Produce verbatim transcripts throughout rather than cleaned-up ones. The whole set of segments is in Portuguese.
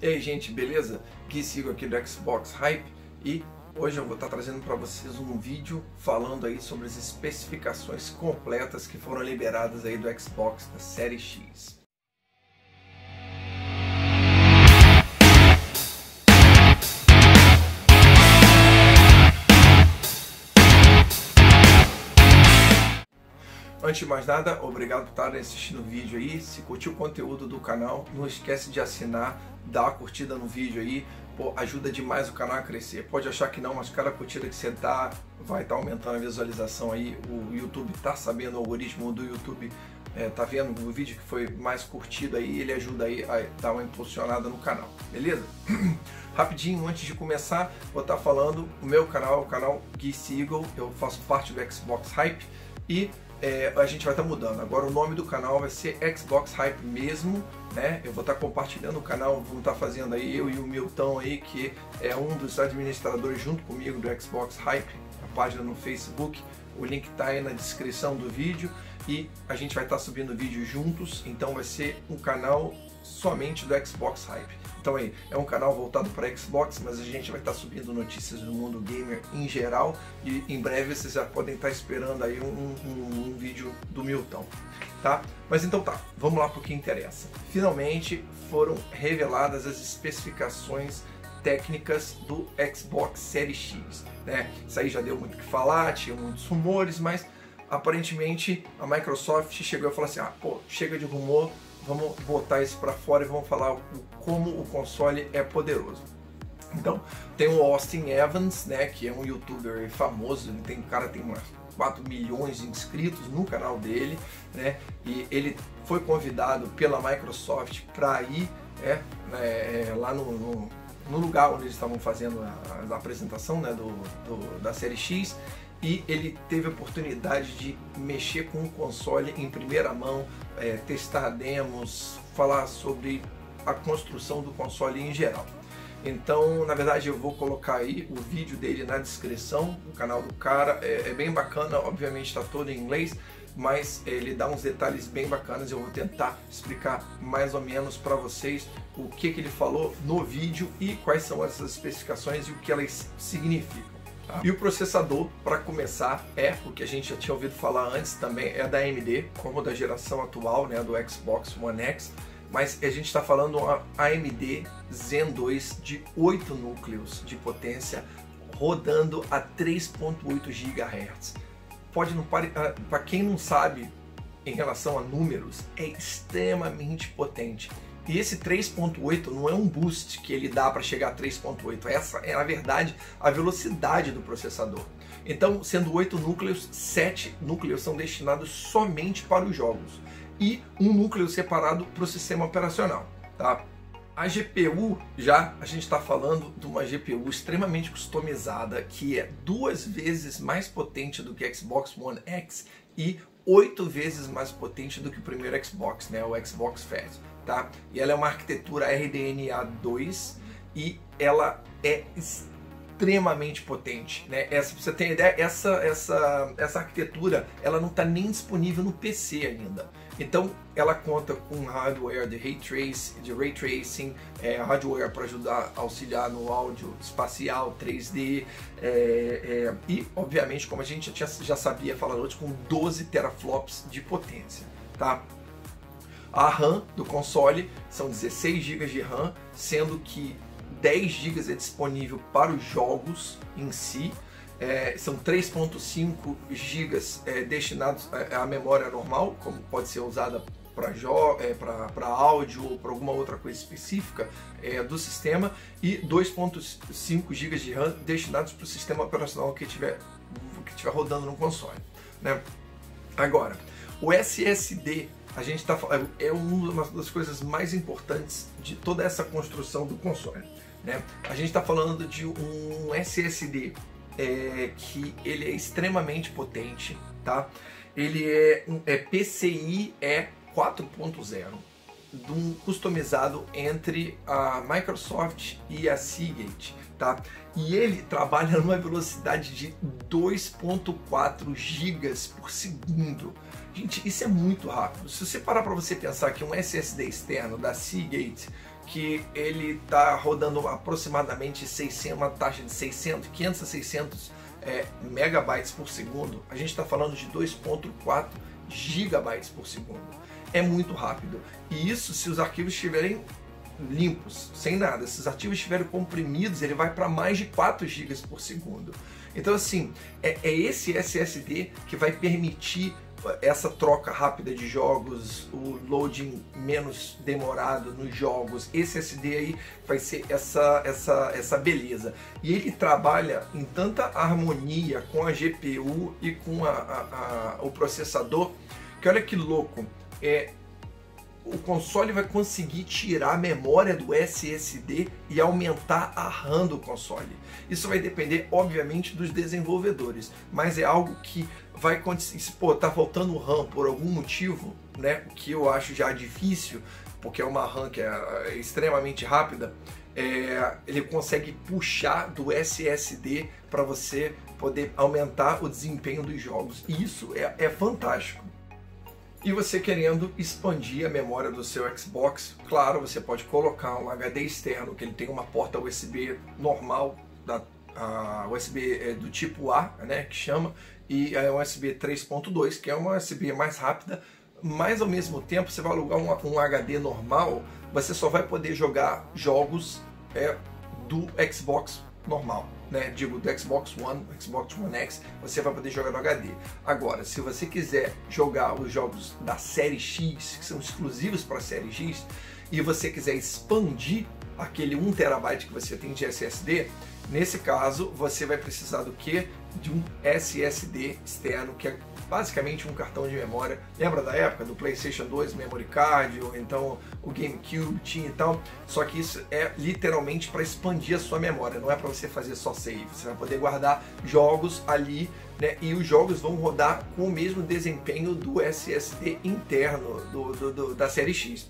E aí, gente, beleza? Gui Sigo aqui do Xbox Hype e hoje eu vou estar trazendo para vocês um vídeo falando aí sobre as especificações completas que foram liberadas aí do Xbox da série X. Antes de mais nada, obrigado por estarem assistindo o vídeo aí. Se curtiu o conteúdo do canal, não esquece de assinar, dar uma curtida no vídeo aí, pô, ajuda demais o canal a crescer. Pode achar que não, mas cada curtida que você dá vai estar aumentando a visualização aí. O YouTube tá sabendo, o algoritmo do YouTube é, tá vendo o vídeo que foi mais curtido aí, ele ajuda aí a dar uma impulsionada no canal, beleza? Rapidinho, antes de começar, vou estar falando o meu canal, o canal Gui Sigo, eu faço parte do Xbox Hype e É, a gente vai estar tá mudando. Agora o nome do canal vai ser Xbox Hype mesmo, né? Eu vou estar tá compartilhando o canal, vamos estar tá fazendo aí eu e o Milton aí, que é um dos administradores junto comigo do Xbox Hype, a página no Facebook. O link está aí na descrição do vídeo e a gente vai estar tá subindo vídeo juntos, então vai ser um canal somente do Xbox Hype. Então aí, é um canal voltado para Xbox, mas a gente vai estar subindo notícias do mundo gamer em geral e em breve vocês já podem estar esperando aí um, um, um vídeo do Milton, tá? Mas então tá, vamos lá para o que interessa. Finalmente foram reveladas as especificações técnicas do Xbox Series X, né? Isso aí já deu muito o que falar, tinha muitos rumores, mas aparentemente a Microsoft chegou e falou assim, ah, pô, chega de rumor, vamos botar isso para fora e vamos falar como o console é poderoso. Então, tem o Austin Evans, né, que é um youtuber famoso, ele tem, o cara tem umas quatro milhões de inscritos no canal dele, né, e ele foi convidado pela Microsoft para ir é, é, lá no, no, no lugar onde eles estavam fazendo a, a apresentação, né, do, do, da série X, e ele teve a oportunidade de mexer com o console em primeira mão, é, testar demos, falar sobre a construção do console em geral. Então, na verdade, eu vou colocar aí o vídeo dele na descrição, o canal do cara, é, é bem bacana, obviamente está todo em inglês, mas ele dá uns detalhes bem bacanas. Eu vou tentar explicar mais ou menos para vocês o que, que ele falou no vídeo e quais são essas especificações e o que elas significam. Tá. E o processador, para começar, é o que a gente já tinha ouvido falar antes também, é da A M D, como da geração atual, né, do Xbox One X, mas a gente está falando uma A M D Zen dois de oito núcleos de potência, rodando a três ponto oito gigahertz. Pode não para quem não sabe em relação a números, é extremamente potente. E esse três ponto oito não é um boost que ele dá para chegar a três ponto oito, essa é na verdade a velocidade do processador. Então, sendo oito núcleos, sete núcleos são destinados somente para os jogos e um núcleo separado para o sistema operacional, tá? A G P U, já a gente está falando de uma G P U extremamente customizada, que é duas vezes mais potente do que Xbox One X e oito vezes mais potente do que o primeiro Xbox, né, o Xbox Fat, tá? E ela é uma arquitetura R D N A dois e ela é extremamente potente, né? Essa, pra você ter ideia, essa, essa, essa arquitetura ela não está nem disponível no P C ainda. Então ela conta com hardware de ray tracing, de ray tracing, é, hardware para ajudar a auxiliar no áudio espacial três D é, é, e obviamente, como a gente já, já sabia falar antes, com doze teraflops de potência, tá? A RAM do console são dezesseis gigas de RAM, sendo que dez gigas é disponível para os jogos em si. É, são três ponto cinco gigas é, destinados à memória normal, como pode ser usada para é, para áudio ou para alguma outra coisa específica é, do sistema, e dois ponto cinco gigas de RAM destinados para o sistema operacional que estiver que estiver rodando no console, né? Agora, o S S D, a gente tá, é uma das coisas mais importantes de toda essa construção do console, né? A gente está falando de um S S D É, que ele é extremamente potente, tá? Ele é, um, é P C I E quatro ponto zero, um customizado entre a Microsoft e a Seagate, tá? E ele trabalha numa velocidade de dois ponto quatro gigas por segundo. Gente, isso é muito rápido. Se você parar para você pensar que um S S D externo da Seagate que ele está rodando aproximadamente seiscentos, uma taxa de seiscentos, quinhentos a seiscentos é, megabytes por segundo. A gente está falando de dois ponto quatro gigabytes por segundo. É muito rápido. E isso se os arquivos estiverem limpos, sem nada. Se os arquivos estiverem comprimidos, ele vai para mais de quatro gigas por segundo. Então assim, é, é esse S S D que vai permitir essa troca rápida de jogos, o loading menos demorado nos jogos. Esse S S D aí vai ser essa, essa, essa beleza. E ele trabalha em tanta harmonia com a G P U e com a, a, a, o processador, que olha que louco, é, o console vai conseguir tirar a memória do S S D e aumentar a RAM do console. Isso vai depender, obviamente, dos desenvolvedores, mas é algo que vai acontecer. Se pô, tá faltando RAM por algum motivo, né, o que eu acho já difícil, porque é uma RAM que é extremamente rápida, é, ele consegue puxar do S S D para você poder aumentar o desempenho dos jogos. E isso é, é fantástico. E você querendo expandir a memória do seu Xbox, claro, você pode colocar um H D externo, que ele tem uma porta U S B normal, da, a U S B do tipo A, né, que chama, e a U S B três ponto dois, que é uma U S B mais rápida, mas ao mesmo tempo você vai alugar um, um H D normal, você só vai poder jogar jogos é, do Xbox normal, né? Digo, do Xbox One, Xbox One X, você vai poder jogar no H D. Agora, se você quiser jogar os jogos da série X, que são exclusivos para a série X, e você quiser expandir aquele um terabyte que você tem de S S D, nesse caso você vai precisar do que? De um S S D externo, que é basicamente um cartão de memória. Lembra da época do PlayStation dois Memory Card, ou então o GameCube tinha e tal? Só que isso é literalmente para expandir a sua memória, não é para você fazer só save. Você vai poder guardar jogos ali, né? E os jogos vão rodar com o mesmo desempenho do S S D interno do, do, do, da série X.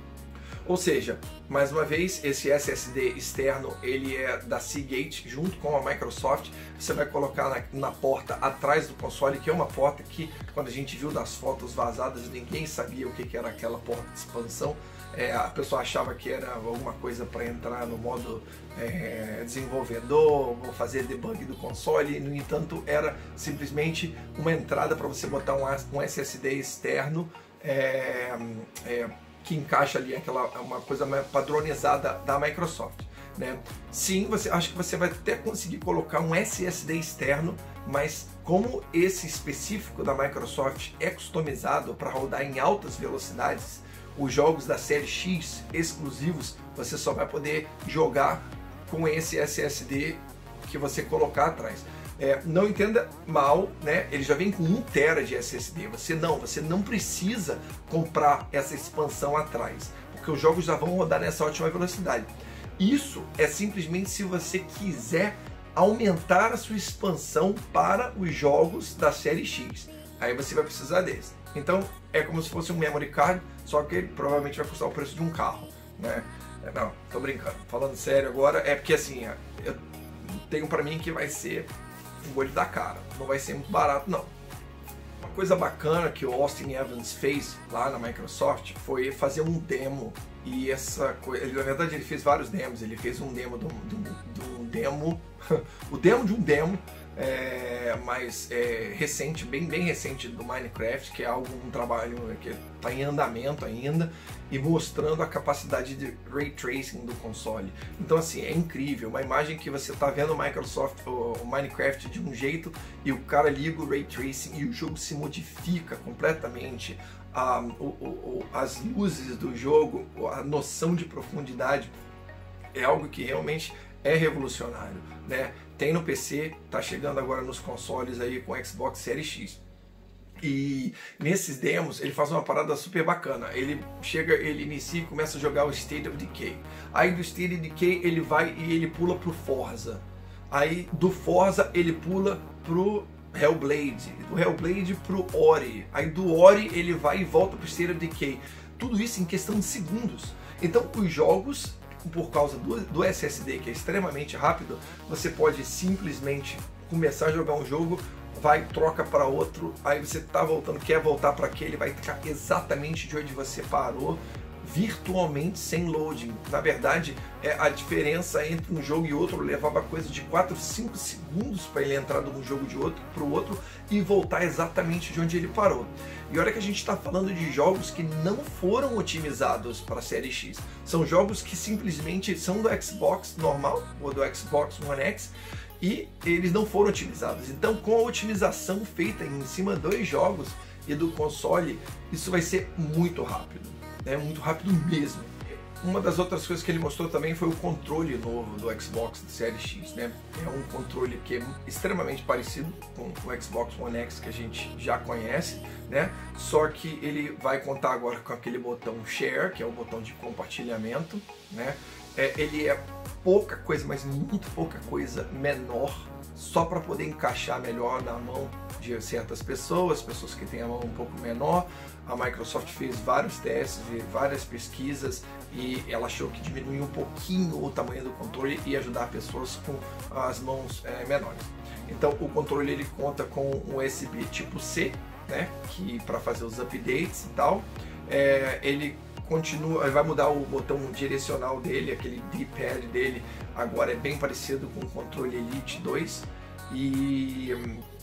Ou seja, mais uma vez, esse S S D externo, ele é da Seagate, junto com a Microsoft. Você vai colocar na, na porta atrás do console, que é uma porta que, quando a gente viu nas fotos vazadas, ninguém sabia o que, que era aquela porta de expansão. É, a pessoa achava que era alguma coisa para entrar no modo é, desenvolvedor, ou fazer debug do console. No entanto, era simplesmente uma entrada para você botar um, um S S D externo, é, é, que encaixa ali aquela uma coisa padronizada da Microsoft, né? Sim, você acho que você vai até conseguir colocar um S S D externo, mas como esse específico da Microsoft é customizado para rodar em altas velocidades, os jogos da série X exclusivos você só vai poder jogar com esse S S D que você colocar atrás. É, não entenda mal, né? Ele já vem com um tera de S S D. Você não, você não precisa comprar essa expansão atrás, porque os jogos já vão rodar nessa ótima velocidade. Isso é simplesmente se você quiser aumentar a sua expansão para os jogos da série X. Aí você vai precisar desse. Então é como se fosse um memory card, só que ele provavelmente vai custar o preço de um carro, né? Não, tô brincando. Falando sério agora, é porque assim, eu tenho para mim que vai ser um olho da cara, não vai ser muito barato não. Uma coisa bacana que o Austin Evans fez lá na Microsoft foi fazer um demo, e essa coisa, ele, na verdade ele fez vários demos, ele fez um demo de um, de um, de um demo, o demo de um demo é, mais é, recente, bem, bem recente do Minecraft, que é algo, um trabalho que está em andamento ainda, e mostrando a capacidade de Ray Tracing do console. Então assim, é incrível, uma imagem que você está vendo o Microsoft, o, o Minecraft de um jeito, e o cara liga o Ray Tracing e o jogo se modifica completamente, a, o, o, as luzes do jogo, a noção de profundidade, é algo que realmente é revolucionário, né? Tem no P C, tá chegando agora nos consoles aí com o Xbox Series X. E nesses demos ele faz uma parada super bacana. Ele chega, ele inicia e começa a jogar o State of Decay. Aí do State of Decay ele vai e ele pula pro Forza. Aí do Forza ele pula pro Hellblade, do Hellblade pro Ori. Aí do Ori ele vai e volta pro State of Decay. Tudo isso em questão de segundos. Então os jogos, por causa do, do S S D, que é extremamente rápido, você pode simplesmente começar a jogar um jogo, vai, troca para outro, aí você tá voltando, quer voltar para aquele, vai ficar exatamente de onde você parou, virtualmente sem loading. Na verdade, é, a diferença entre um jogo e outro levava coisa de quatro, cinco segundos para ele entrar de um jogo de outro para o outro e voltar exatamente de onde ele parou. E olha que a gente está falando de jogos que não foram otimizados para a série X. São jogos que simplesmente são do Xbox normal ou do Xbox One X e eles não foram otimizados. Então, com a otimização feita em cima dos jogos e do console, isso vai ser muito rápido, né? Muito rápido mesmo. Uma das outras coisas que ele mostrou também foi o controle novo do Xbox da série X, né? É um controle que é extremamente parecido com o Xbox One X que a gente já conhece, né? Só que ele vai contar agora com aquele botão Share, que é o botão de compartilhamento, né? É, ele é pouca coisa, mas muito pouca coisa menor, só para poder encaixar melhor na mão de certas pessoas, pessoas que têm a mão um pouco menor. A Microsoft fez vários testes, várias pesquisas e ela achou que diminuía um pouquinho o tamanho do controle e ajudar pessoas com as mãos é, menores. Então o controle ele conta com um U S B tipo C, né, que para fazer os updates e tal. É, ele continua, vai mudar o botão direcional dele, aquele D-pad dele agora é bem parecido com o controle Elite dois e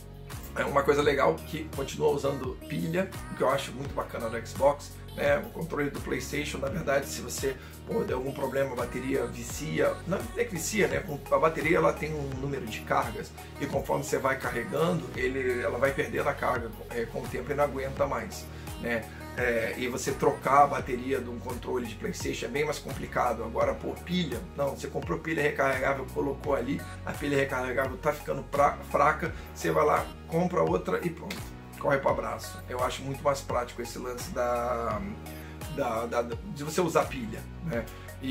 é uma coisa legal que continua usando pilha, o que eu acho muito bacana no Xbox, né? O controle do PlayStation, na verdade, se você pô, der algum problema, a bateria vicia, não é que vicia, né? A bateria ela tem um número de cargas e conforme você vai carregando, ele, ela vai perdendo a carga é, com o tempo e não aguenta mais, né? É, e você trocar a bateria de um controle de PlayStation é bem mais complicado. Agora, por pilha, não, você comprou pilha recarregável, colocou ali, a pilha recarregável tá ficando pra, fraca, você vai lá, compra outra e pronto, corre para abraço. Eu acho muito mais prático esse lance da, da, da, de você usar pilha, né?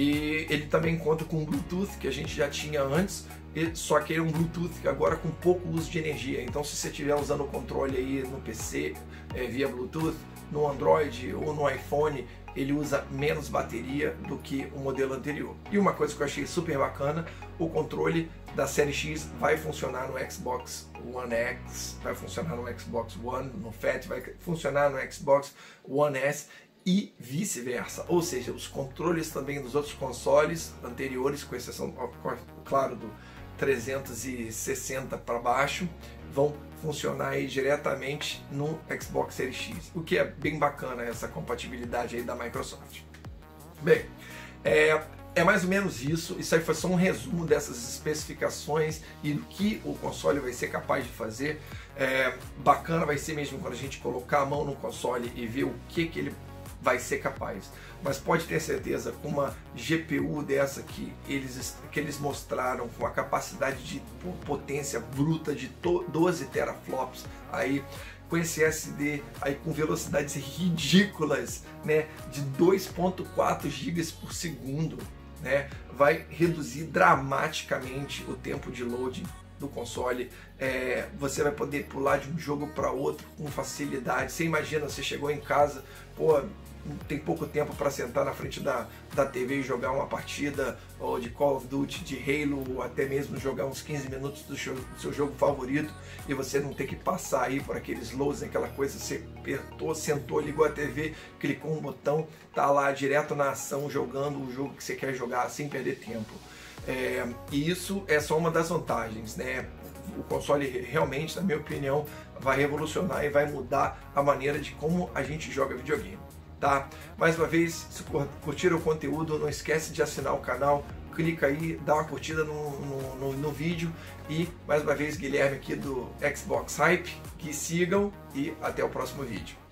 E ele também conta com Bluetooth, que a gente já tinha antes, só que ele é um Bluetooth agora com pouco uso de energia. Então se você estiver usando o controle aí no P C é, via Bluetooth, no Android ou no iPhone, ele usa menos bateria do que o modelo anterior. E uma coisa que eu achei super bacana, o controle da série X vai funcionar no Xbox One X, vai funcionar no Xbox One, no Fat, vai funcionar no Xbox One S e vice-versa. Ou seja, os controles também dos outros consoles anteriores, com exceção, claro, do trezentos e sessenta para baixo, vão funcionar aí diretamente no Xbox Series X, o que é bem bacana essa compatibilidade aí da Microsoft. Bem, é, é mais ou menos isso. Isso aí foi só um resumo dessas especificações e do que o console vai ser capaz de fazer. É, bacana vai ser mesmo quando a gente colocar a mão no console e ver o que, que ele vai ser capaz. Mas pode ter certeza, com uma G P U dessa que eles, que eles mostraram, com a capacidade de potência bruta de doze teraflops, aí, com esse S S D aí, com velocidades ridículas, né, de dois ponto quatro gigas por segundo, né, vai reduzir dramaticamente o tempo de loading do console. É, você vai poder pular de um jogo para outro com facilidade. Você imagina, você chegou em casa, pô, tem pouco tempo para sentar na frente da, da T V e jogar uma partida ou de Call of Duty, de Halo, ou até mesmo jogar uns quinze minutos do seu, do seu jogo favorito e você não ter que passar aí por aqueles loads, aquela coisa, você apertou, sentou, ligou a T V, clicou um botão, tá lá direto na ação jogando o jogo que você quer jogar sem perder tempo. É, e isso é só uma das vantagens, né? O console realmente, na minha opinião, vai revolucionar e vai mudar a maneira de como a gente joga videogame, tá? Mais uma vez, se curtiram o conteúdo, não esquece de assinar o canal, clica aí, dá uma curtida no, no, no, no vídeo e, mais uma vez, Guilherme aqui do Xbox Hype, que sigam e até o próximo vídeo.